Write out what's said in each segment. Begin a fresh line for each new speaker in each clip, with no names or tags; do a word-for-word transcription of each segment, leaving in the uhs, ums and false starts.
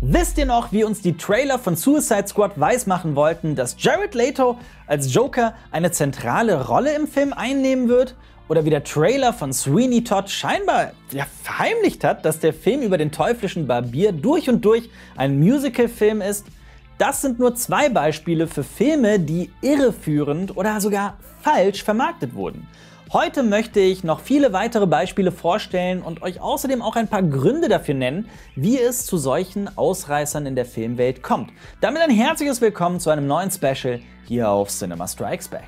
Wisst ihr noch, wie uns die Trailer von Suicide Squad weismachen wollten, dass Jared Leto als Joker eine zentrale Rolle im Film einnehmen wird? Oder wie der Trailer von Sweeney Todd scheinbar ja, verheimlicht hat, dass der Film über den teuflischen Barbier durch und durch ein Musical-Film ist? Das sind nur zwei Beispiele für Filme, die irreführend oder sogar falsch vermarktet wurden. Heute möchte ich noch viele weitere Beispiele vorstellen und euch außerdem auch ein paar Gründe dafür nennen, wie es zu solchen Ausreißern in der Filmwelt kommt. Damit ein herzliches Willkommen zu einem neuen Special hier auf Cinema Strikes Back.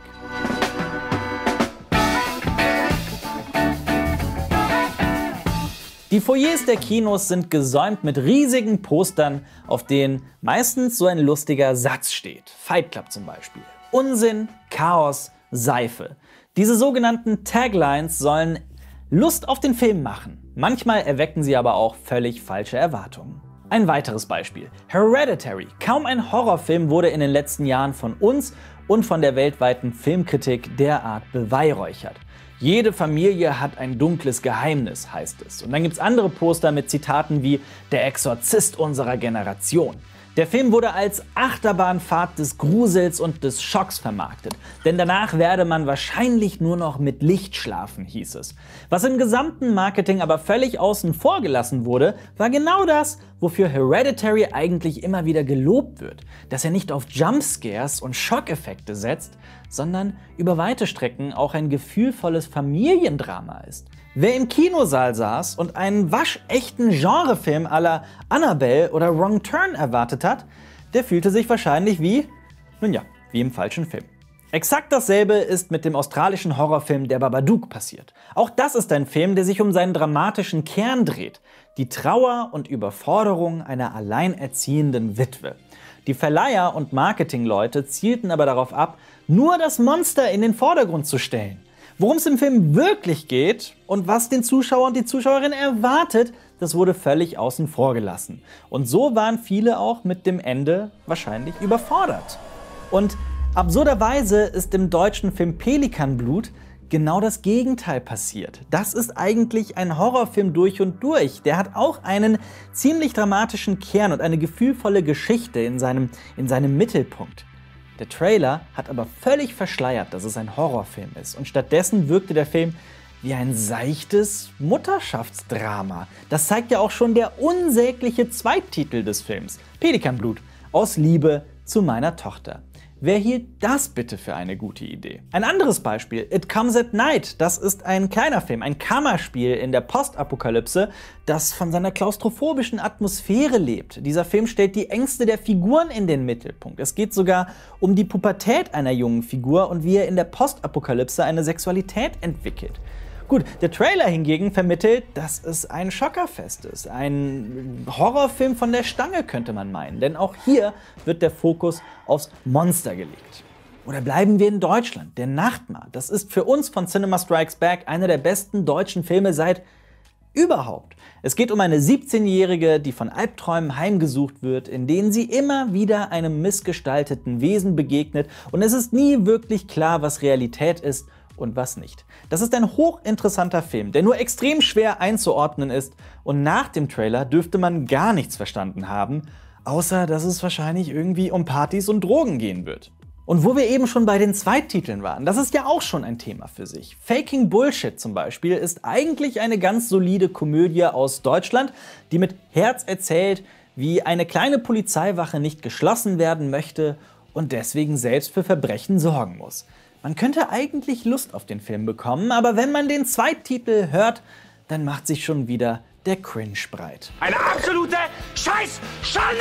Die Foyers der Kinos sind gesäumt mit riesigen Postern, auf denen meistens so ein lustiger Satz steht. Fight Club zum Beispiel. Unsinn, Chaos, Seife. Diese sogenannten Taglines sollen Lust auf den Film machen. Manchmal erwecken sie aber auch völlig falsche Erwartungen. Ein weiteres Beispiel. Hereditary. Kaum ein Horrorfilm wurde in den letzten Jahren von uns und von der weltweiten Filmkritik derart beweihräuchert. Jede Familie hat ein dunkles Geheimnis, heißt es. Und dann gibt es andere Poster mit Zitaten wie „Der Exorzist unserer Generation". Der Film wurde als Achterbahnfahrt des Grusels und des Schocks vermarktet. Denn danach werde man wahrscheinlich nur noch mit Licht schlafen, hieß es. Was im gesamten Marketing aber völlig außen vor gelassen wurde, war genau das, wofür Hereditary eigentlich immer wieder gelobt wird. Dass er nicht auf Jumpscares und Schockeffekte setzt, sondern über weite Strecken auch ein gefühlvolles Familiendrama ist. Wer im Kinosaal saß und einen waschechten Genrefilm à la Annabelle oder Wrong Turn erwartet hat, der fühlte sich wahrscheinlich wie, nun ja, wie im falschen Film. Exakt dasselbe ist mit dem australischen Horrorfilm Der Babadook passiert. Auch das ist ein Film, der sich um seinen dramatischen Kern dreht. Die Trauer und Überforderung einer alleinerziehenden Witwe. Die Verleiher und Marketingleute zielten aber darauf ab, nur das Monster in den Vordergrund zu stellen. Worum es im Film wirklich geht und was den Zuschauer und die Zuschauerin erwartet, das wurde völlig außen vor gelassen. Und so waren viele auch mit dem Ende wahrscheinlich überfordert. Und absurderweise ist im deutschen Film Pelikanblut genau das Gegenteil passiert. Das ist eigentlich ein Horrorfilm durch und durch. Der hat auch einen ziemlich dramatischen Kern und eine gefühlvolle Geschichte in seinem, in seinem Mittelpunkt. Der Trailer hat aber völlig verschleiert, dass es ein Horrorfilm ist. Und stattdessen wirkte der Film wie ein seichtes Mutterschaftsdrama. Das zeigt ja auch schon der unsägliche Zweititel des Films. Pelikanblut. Aus Liebe zu meiner Tochter. Wer hielt das bitte für eine gute Idee? Ein anderes Beispiel, It Comes at Night. Das ist ein kleiner Film, ein Kammerspiel in der Postapokalypse, das von seiner klaustrophobischen Atmosphäre lebt. Dieser Film stellt die Ängste der Figuren in den Mittelpunkt. Es geht sogar um die Pubertät einer jungen Figur und wie er in der Postapokalypse eine Sexualität entwickelt. Gut, der Trailer hingegen vermittelt, dass es ein Schockerfest ist. Ein Horrorfilm von der Stange, könnte man meinen. Denn auch hier wird der Fokus aufs Monster gelegt. Oder bleiben wir in Deutschland. Der Nachtmar. Das ist für uns von Cinema Strikes Back einer der besten deutschen Filme seit überhaupt. Es geht um eine siebzehnjährige, die von Albträumen heimgesucht wird, in denen sie immer wieder einem missgestalteten Wesen begegnet. Und es ist nie wirklich klar, was Realität ist und was nicht. Das ist ein hochinteressanter Film, der nur extrem schwer einzuordnen ist und nach dem Trailer dürfte man gar nichts verstanden haben, außer dass es wahrscheinlich irgendwie um Partys und Drogen gehen wird. Und wo wir eben schon bei den Zweittiteln waren, das ist ja auch schon ein Thema für sich. Faking Bullshit zum Beispiel ist eigentlich eine ganz solide Komödie aus Deutschland, die mit Herz erzählt, wie eine kleine Polizeiwache nicht geschlossen werden möchte und deswegen selbst für Verbrechen sorgen muss. Man könnte eigentlich Lust auf den Film bekommen, aber wenn man den Zweititel hört, dann macht sich schon wieder der Cringe breit.
Eine absolute Scheißschande!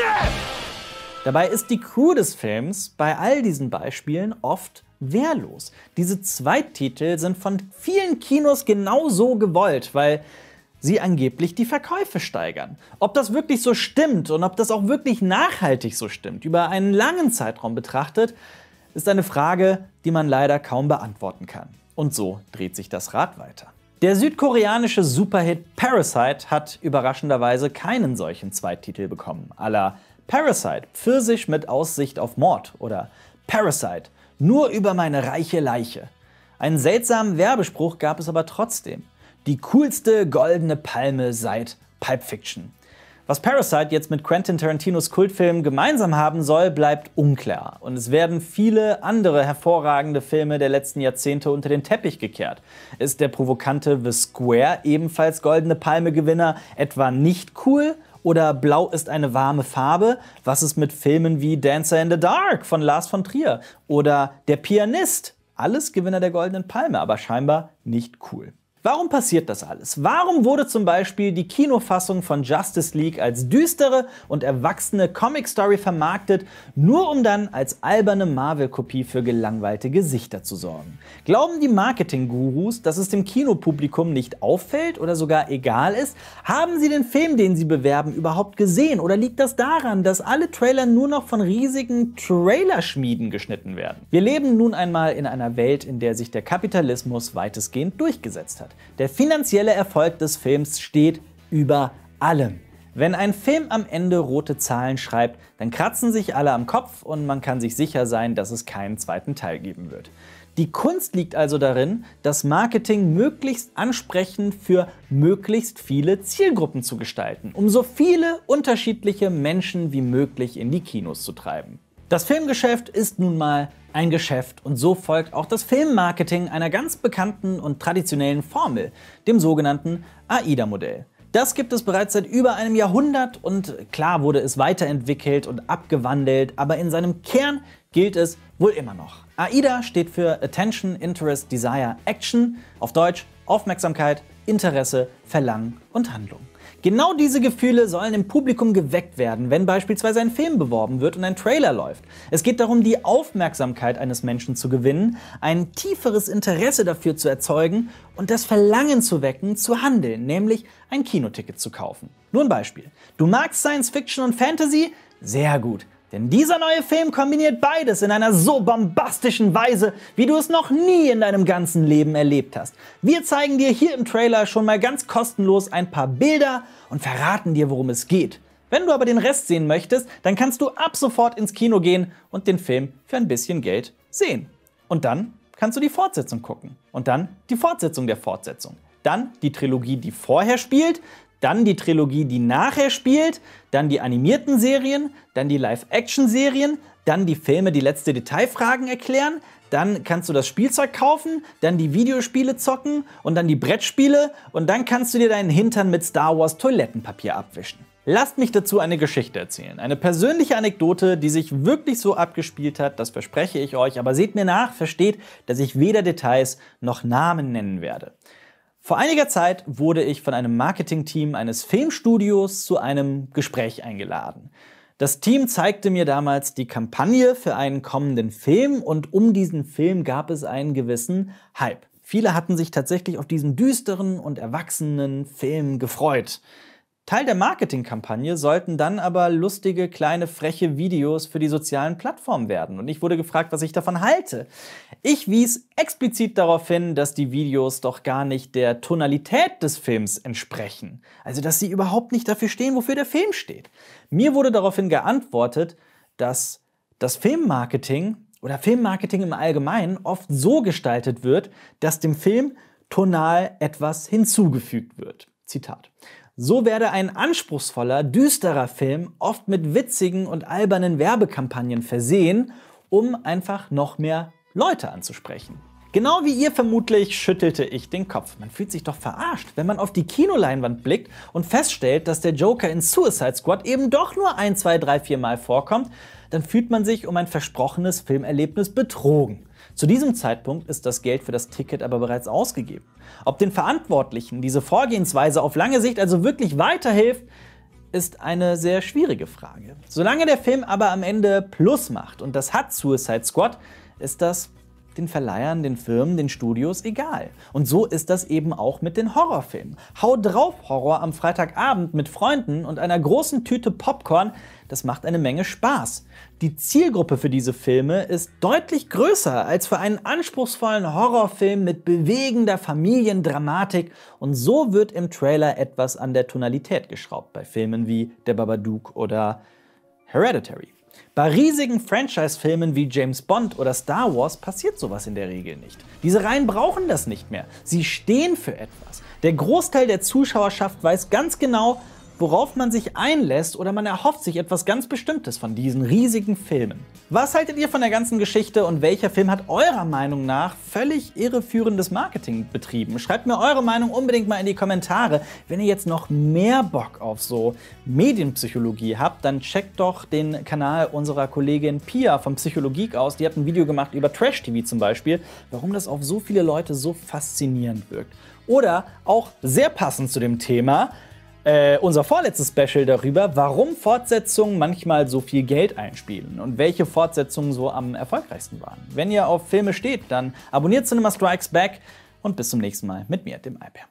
Dabei ist die Crew des Films bei all diesen Beispielen oft wehrlos. Diese Zweititel sind von vielen Kinos genauso gewollt, weil sie angeblich die Verkäufe steigern. Ob das wirklich so stimmt und ob das auch wirklich nachhaltig so stimmt, über einen langen Zeitraum betrachtet, ist eine Frage, die man leider kaum beantworten kann. Und so dreht sich das Rad weiter. Der südkoreanische Superhit Parasite hat überraschenderweise keinen solchen Zweititel bekommen. À la Parasite, Pfirsich mit Aussicht auf Mord oder Parasite, nur über meine reiche Leiche. Einen seltsamen Werbespruch gab es aber trotzdem. Die coolste goldene Palme seit Pulp Fiction. Was Parasite jetzt mit Quentin Tarantinos Kultfilm gemeinsam haben soll, bleibt unklar. Und es werden viele andere hervorragende Filme der letzten Jahrzehnte unter den Teppich gekehrt. Ist der provokante The Square, ebenfalls Goldene Palme-Gewinner, etwa nicht cool? Oder Blau ist eine warme Farbe? Was ist mit Filmen wie Dancer in the Dark von Lars von Trier? Oder Der Pianist? Alles Gewinner der Goldenen Palme, aber scheinbar nicht cool. Warum passiert das alles? Warum wurde zum Beispiel die Kinofassung von Justice League als düstere und erwachsene Comic-Story vermarktet, nur um dann als alberne Marvel-Kopie für gelangweilte Gesichter zu sorgen? Glauben die Marketing-Gurus, dass es dem Kinopublikum nicht auffällt oder sogar egal ist? Haben sie den Film, den sie bewerben, überhaupt gesehen? Oder liegt das daran, dass alle Trailer nur noch von riesigen Trailerschmieden geschnitten werden? Wir leben nun einmal in einer Welt, in der sich der Kapitalismus weitestgehend durchgesetzt hat. Der finanzielle Erfolg des Films steht über allem. Wenn ein Film am Ende rote Zahlen schreibt, dann kratzen sich alle am Kopf und man kann sich sicher sein, dass es keinen zweiten Teil geben wird. Die Kunst liegt also darin, das Marketing möglichst ansprechend für möglichst viele Zielgruppen zu gestalten, um so viele unterschiedliche Menschen wie möglich in die Kinos zu treiben. Das Filmgeschäft ist nun mal ein Geschäft und so folgt auch das Filmmarketing einer ganz bekannten und traditionellen Formel, dem sogenannten AIDA-Modell. Das gibt es bereits seit über einem Jahrhundert und klar wurde es weiterentwickelt und abgewandelt, aber in seinem Kern gilt es wohl immer noch. AIDA steht für Attention, Interest, Desire, Action, auf Deutsch Aufmerksamkeit, Interesse, Verlangen und Handlung. Genau diese Gefühle sollen im Publikum geweckt werden, wenn beispielsweise ein Film beworben wird und ein Trailer läuft. Es geht darum, die Aufmerksamkeit eines Menschen zu gewinnen, ein tieferes Interesse dafür zu erzeugen und das Verlangen zu wecken, zu handeln, nämlich ein Kinoticket zu kaufen. Nur ein Beispiel. Du magst Science Fiction und Fantasy? Sehr gut. Denn dieser neue Film kombiniert beides in einer so bombastischen Weise, wie du es noch nie in deinem ganzen Leben erlebt hast. Wir zeigen dir hier im Trailer schon mal ganz kostenlos ein paar Bilder und verraten dir, worum es geht. Wenn du aber den Rest sehen möchtest, dann kannst du ab sofort ins Kino gehen und den Film für ein bisschen Geld sehen. Und dann kannst du die Fortsetzung gucken. Und dann die Fortsetzung der Fortsetzung. Dann die Trilogie, die vorher spielt, dann die Trilogie, die nachher spielt, dann die animierten Serien, dann die Live-Action-Serien, dann die Filme, die letzte Detailfragen erklären, dann kannst du das Spielzeug kaufen, dann die Videospiele zocken und dann die Brettspiele und dann kannst du dir deinen Hintern mit Star Wars Toilettenpapier abwischen. Lasst mich dazu eine Geschichte erzählen. Eine persönliche Anekdote, die sich wirklich so abgespielt hat, das verspreche ich euch, aber seht mir nach, versteht, dass ich weder Details noch Namen nennen werde. Vor einiger Zeit wurde ich von einem Marketingteam eines Filmstudios zu einem Gespräch eingeladen. Das Team zeigte mir damals die Kampagne für einen kommenden Film und um diesen Film gab es einen gewissen Hype. Viele hatten sich tatsächlich auf diesen düsteren und erwachsenen Film gefreut. Teil der Marketingkampagne sollten dann aber lustige, kleine, freche Videos für die sozialen Plattformen werden. Und ich wurde gefragt, was ich davon halte. Ich wies explizit darauf hin, dass die Videos doch gar nicht der Tonalität des Films entsprechen. Also, dass sie überhaupt nicht dafür stehen, wofür der Film steht. Mir wurde daraufhin geantwortet, dass das Filmmarketing oder Filmmarketing im Allgemeinen oft so gestaltet wird, dass dem Film tonal etwas hinzugefügt wird. Zitat. So werde ein anspruchsvoller, düsterer Film oft mit witzigen und albernen Werbekampagnen versehen, um einfach noch mehr Leute anzusprechen. Genau wie ihr vermutlich schüttelte ich den Kopf. Man fühlt sich doch verarscht, wenn man auf die Kinoleinwand blickt und feststellt, dass der Joker in Suicide Squad eben doch nur ein, zwei, drei, vier Mal vorkommt, dann fühlt man sich um ein versprochenes Filmerlebnis betrogen. Zu diesem Zeitpunkt ist das Geld für das Ticket aber bereits ausgegeben. Ob den Verantwortlichen diese Vorgehensweise auf lange Sicht also wirklich weiterhilft, ist eine sehr schwierige Frage. Solange der Film aber am Ende Plus macht, und das hat Suicide Squad, ist das den Verleihern, den Firmen, den Studios egal. Und so ist das eben auch mit den Horrorfilmen. Hau drauf Horror am Freitagabend mit Freunden und einer großen Tüte Popcorn, das macht eine Menge Spaß. Die Zielgruppe für diese Filme ist deutlich größer als für einen anspruchsvollen Horrorfilm mit bewegender Familiendramatik und so wird im Trailer etwas an der Tonalität geschraubt bei Filmen wie Der Babadook oder Hereditary. Bei riesigen Franchise-Filmen wie James Bond oder Star Wars passiert sowas in der Regel nicht. Diese Reihen brauchen das nicht mehr. Sie stehen für etwas. Der Großteil der Zuschauerschaft weiß ganz genau, worauf man sich einlässt, oder man erhofft sich etwas ganz Bestimmtes von diesen riesigen Filmen. Was haltet ihr von der ganzen Geschichte und welcher Film hat eurer Meinung nach völlig irreführendes Marketing betrieben? Schreibt mir eure Meinung unbedingt mal in die Kommentare. Wenn ihr jetzt noch mehr Bock auf so Medienpsychologie habt, dann checkt doch den Kanal unserer Kollegin Pia vom Psychologie aus. Die hat ein Video gemacht über Trash-T V zum Beispiel, warum das auf so viele Leute so faszinierend wirkt. Oder auch sehr passend zu dem Thema, äh, unser vorletztes Special darüber, warum Fortsetzungen manchmal so viel Geld einspielen und welche Fortsetzungen so am erfolgreichsten waren. Wenn ihr auf Filme steht, dann abonniert Cinema Strikes Back und bis zum nächsten Mal mit mir, dem Alper.